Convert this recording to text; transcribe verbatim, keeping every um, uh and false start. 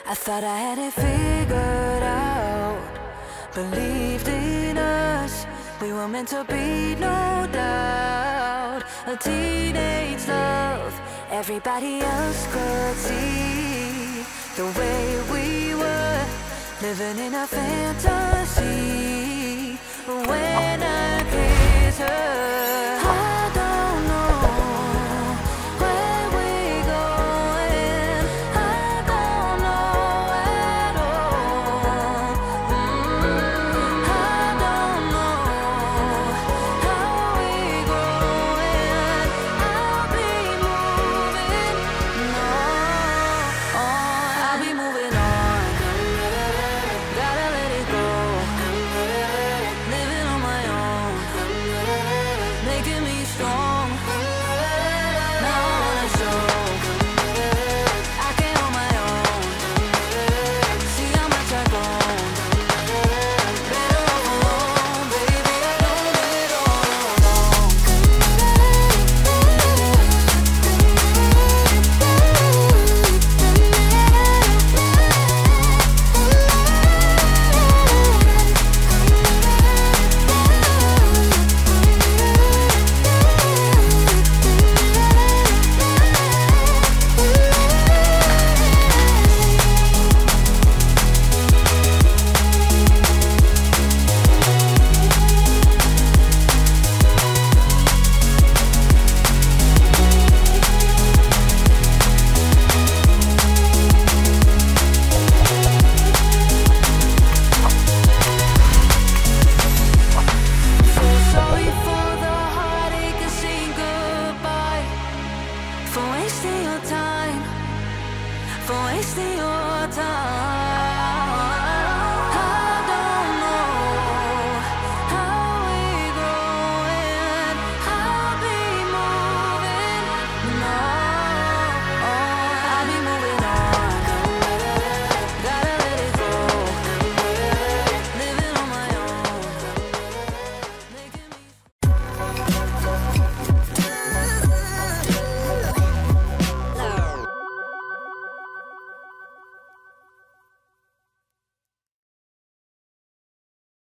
I thought I had it figured out, believed in us, we were meant to be, no doubt. A teenage love, everybody else could see the way we were, living in a fantasy. When I kiss her, I don't know where we're going, I don't know at all. mm, I don't know how we're growing, I'll be moving on, I'll be moving on, gotta let it go. Living on my own, making me strong. Now I wanna show I can hold my own. See how much I've grown. Better off alone, baby. I don't do it all alone. So sorry for the heartache and saying goodbye, for wasting your time, for wasting your time.